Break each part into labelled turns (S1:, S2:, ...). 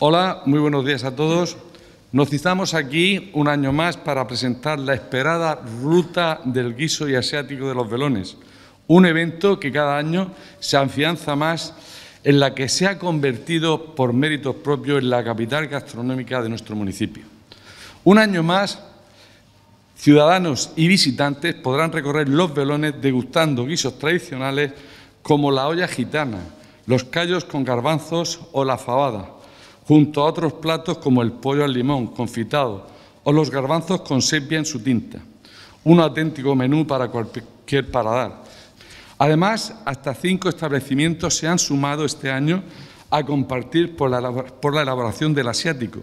S1: Hola, muy buenos días a todos. Nos citamos aquí un año más para presentar la esperada Ruta del Guiso y Asiático de los Velones, un evento que cada año se afianza más en la que se ha convertido por méritos propios en la capital gastronómica de nuestro municipio. Un año más, ciudadanos y visitantes podrán recorrer los Velones degustando guisos tradicionales como la olla gitana, los callos con garbanzos o la fabada, junto a otros platos como el pollo al limón confitado o los garbanzos con sepia en su tinta. Un auténtico menú para cualquier paladar. Además, hasta 5 establecimientos se han sumado este año a compartir por la elaboración del asiático.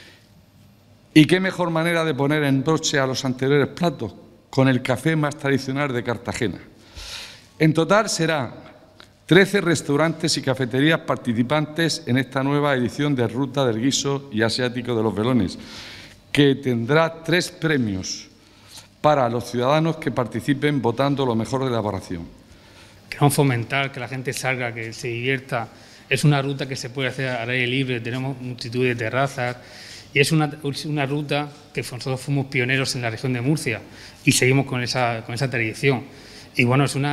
S1: ¿Y qué mejor manera de poner en broche a los anteriores platos? Con el café más tradicional de Cartagena. En total serán 13 restaurantes y cafeterías participantes en esta nueva edición de Ruta del Guiso y Asiático de los Velones, que tendrá 3 premios para los ciudadanos que participen votando lo mejor de la elaboración.
S2: Queremos fomentar que la gente salga, que se divierta. Es una ruta que se puede hacer al aire libre, tenemos multitud de terrazas y es una ruta que nosotros fuimos pioneros en la región de Murcia y seguimos con esa tradición. Y bueno, es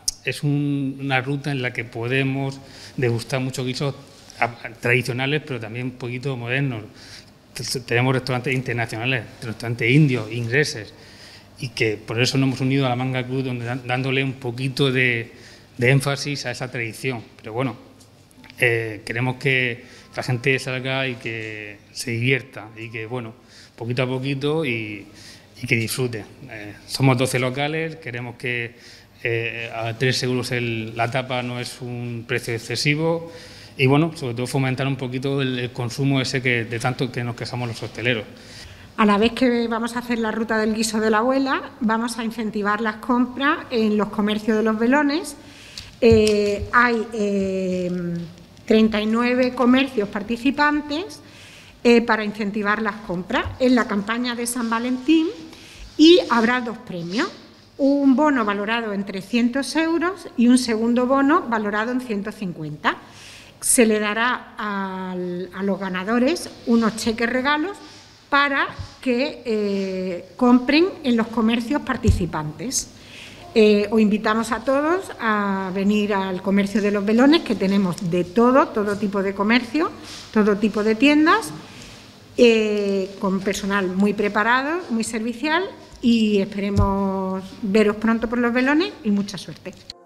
S2: una ruta en la que podemos degustar muchos guisos tradicionales, pero también un poquito modernos. Tenemos restaurantes internacionales, restaurantes indios, ingleses, y que por eso nos hemos unido a la Manga Club, dándole un poquito de énfasis a esa tradición. Pero bueno, queremos que la gente salga y que se divierta y que, bueno, poquito a poquito y que disfrute. Somos 12 locales, queremos que a 3 euros la tapa no es un precio excesivo y, bueno, sobre todo fomentar un poquito el consumo ese de tanto que nos quejamos los hosteleros.
S3: A la vez que vamos a hacer la Ruta del Guiso de la Abuela, vamos a incentivar las compras en los comercios de los Velones. Hay 39 comercios participantes para incentivar las compras en la campaña de San Valentín y habrá 2 premios. Un bono valorado en 300 euros y un segundo bono valorado en 150. Se le dará a los ganadores unos cheques regalos para que compren en los comercios participantes. Os invitamos a todos a venir al comercio de los Velones, que tenemos de todo tipo de comercio, todo tipo de tiendas, con personal muy preparado, muy servicial, y esperemos veros pronto por los Velones y mucha suerte.